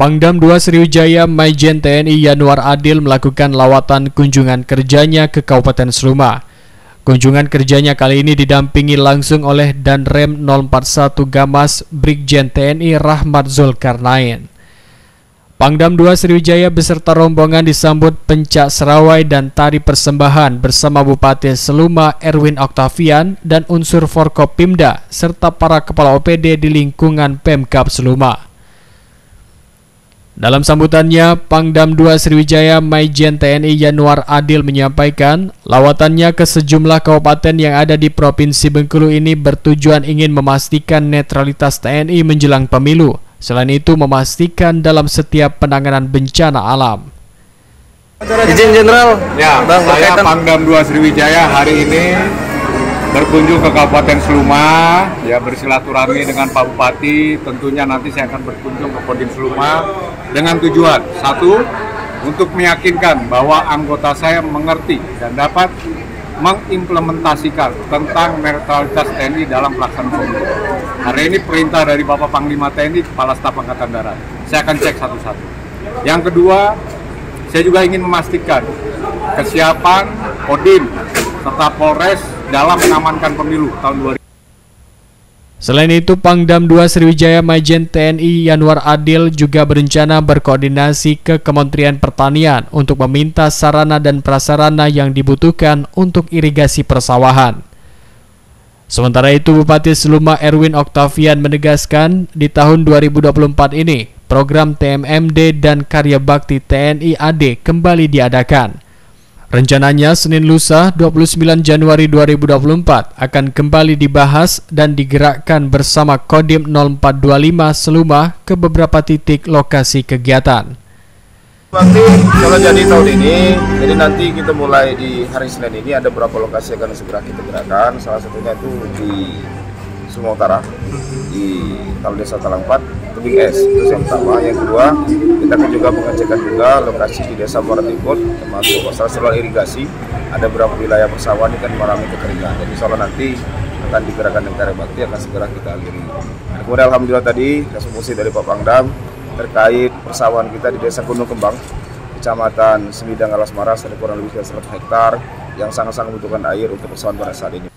Pangdam II Sriwijaya Maijen TNI Yanuar Adil melakukan lawatan kunjungan kerjanya ke Kabupaten Seluma. Kunjungan kerjanya kali ini didampingi langsung oleh Danrem 041 Gamas Brigjen TNI Rahmat Zulkarnain. Pangdam II Sriwijaya beserta rombongan disambut pencak serawai dan tari persembahan bersama Bupati Seluma Erwin Octavian dan unsur Forkopimda serta para kepala OPD di lingkungan Pemkab Seluma. Dalam sambutannya, Pangdam II Sriwijaya Maijen TNI Yanuar Adil menyampaikan, lawatannya ke sejumlah kabupaten yang ada di Provinsi Bengkulu ini bertujuan ingin memastikan netralitas TNI menjelang pemilu. Selain itu, memastikan dalam setiap penanganan bencana alam. Izin Jenderal, ya, Bang, saya Pangdam II Sriwijaya hari ini berkunjung ke Kabupaten Seluma, ya bersilaturahmi dengan Pak Bupati. Tentunya nanti saya akan berkunjung ke Kodim Seluma dengan tujuan satu, untuk meyakinkan bahwa anggota saya mengerti dan dapat mengimplementasikan tentang netralitas TNI dalam pelaksanaan pemilu. Hari ini perintah dari Bapak Panglima TNI, Kepala Staf Angkatan Darat. Saya akan cek satu-satu. Yang kedua, saya juga ingin memastikan kesiapan Kodim serta Polres dalam mengamankan pemilu tahun 2020. Selain itu, Pangdam II Sriwijaya Maijen TNI Yanuar Adil juga berencana berkoordinasi ke Kementerian Pertanian untuk meminta sarana dan prasarana yang dibutuhkan untuk irigasi persawahan. Sementara itu, Bupati Seluma Erwin Octavian menegaskan di tahun 2024 ini, program TMMD dan Karya Bakti TNI AD kembali diadakan. Rencananya Senin lusa 29 Januari 2024 akan kembali dibahas dan digerakkan bersama Kodim 0425 Seluma ke beberapa titik lokasi kegiatan. Bakti kalau jadi tahun ini, jadi nanti kita mulai di hari Senin ini ada beberapa lokasi yang akan segera kita gerakkan. Salah satunya itu di Sumatera Utara, di Desa Talang 4, Tebing Es, itu yang pertama. Yang kedua, kita akan juga mengecekkan juga lokasi di Desa Muara Timur, termasuk saluran irigasi. Ada beberapa wilayah persawahan yang mengalami kekeringan. Jadi soal nanti akan digerakkan dengan Karya Bakti akan segera kita akhiri. Kemudian alhamdulillah tadi resolusi dari Pak Pangdam terkait persawahan kita di Desa Gunung Kembang, Kecamatan Semidang Alas Maras, ada kurang lebih 100 hektar yang sangat-sangat membutuhkan air untuk persawahan pada saat ini.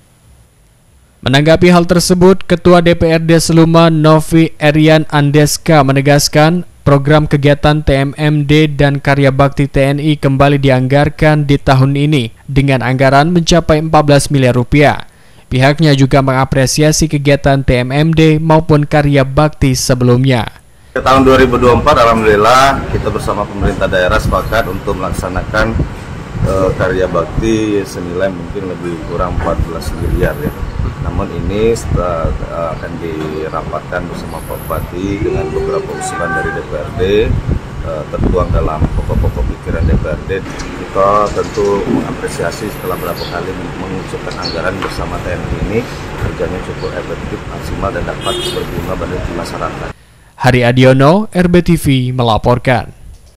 Menanggapi hal tersebut, Ketua DPRD Seluma Novi Erian Andeska menegaskan program kegiatan TMMD dan Karya Bakti TNI kembali dianggarkan di tahun ini dengan anggaran mencapai 14 miliar rupiah. Pihaknya juga mengapresiasi kegiatan TMMD maupun Karya Bakti sebelumnya. Tahun 2024 alhamdulillah kita bersama pemerintah daerah sepakat untuk melaksanakan Karya Bakti senilai mungkin lebih kurang 14 miliar ya. Namun ini akan dirapatkan bersama Pak Bupati dengan beberapa usulan dari DPRD tertuang dalam pokok-pokok pikiran DPRD. Kita tentu mengapresiasi setelah berapa kali mengusulkan anggaran bersama TNI ini kerjanya cukup efektif, maksimal dan dapat berguna bagi masyarakat. Hari Adiono, RBTV melaporkan.